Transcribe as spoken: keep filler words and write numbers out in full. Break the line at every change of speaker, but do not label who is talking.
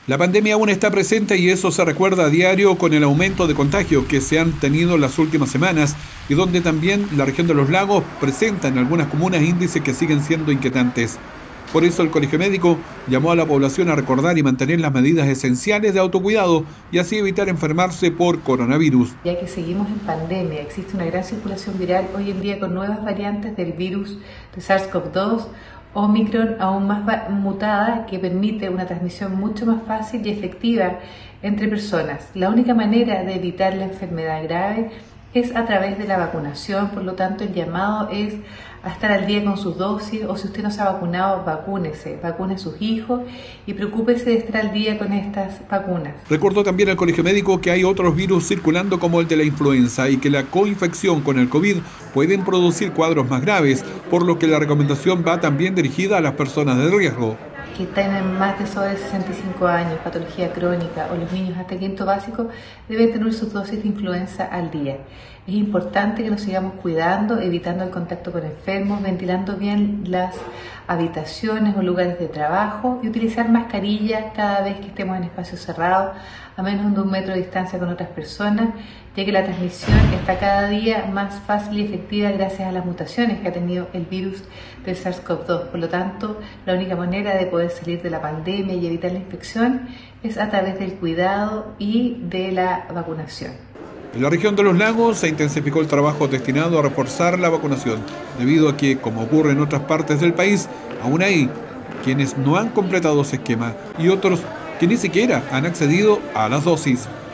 La pandemia aún está presente y eso se recuerda a diario con el aumento de contagios que se han tenido en las últimas semanas y donde también la región de los lagos presenta en algunas comunas índices que siguen siendo inquietantes. Por eso el Colegio Médico llamó a la población a recordar y mantener las medidas esenciales de autocuidado y así evitar enfermarse por coronavirus.
Ya que seguimos en pandemia, existe una gran circulación viral hoy en día con nuevas variantes del virus de SARS CoV dos, Omicron aún más mutada, que permite una transmisión mucho más fácil y efectiva entre personas. La única manera de evitar la enfermedad grave es a través de la vacunación, por lo tanto el llamado es a estar al día con sus dosis, o si usted no se ha vacunado, vacúnese, vacune a sus hijos y preocúpese de estar al día con estas vacunas.
Recordó también al Colegio Médico que hay otros virus circulando como el de la influenza y que la coinfección con el COVID pueden producir cuadros más graves, por lo que la recomendación va también dirigida a las personas de riesgo.
Que tienen más de sobre sesenta y cinco años, patología crónica o los niños hasta quinto básico deben tener sus dosis de influenza al día. Es importante que nos sigamos cuidando, evitando el contacto con enfermos, ventilando bien las habitaciones o lugares de trabajo y utilizar mascarillas cada vez que estemos en espacios cerrados a menos de un metro de distancia con otras personas, ya que la transmisión está cada día más fácil y efectiva gracias a las mutaciones que ha tenido el virus del SARS CoV dos. Por lo tanto, la única manera de poder salir de la pandemia y evitar la infección es a través del cuidado y de la vacunación.
En la región de los lagos se intensificó el trabajo destinado a reforzar la vacunación, debido a que, como ocurre en otras partes del país, aún hay quienes no han completado ese esquema y otros que ni siquiera han accedido a las dosis.